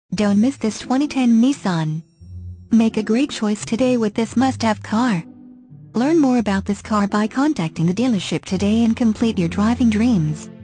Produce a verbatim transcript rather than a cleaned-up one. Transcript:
Don't miss this twenty ten Nissan. Make a great choice today with this must-have car. Learn more about this car by contacting the dealership today and complete your driving dreams.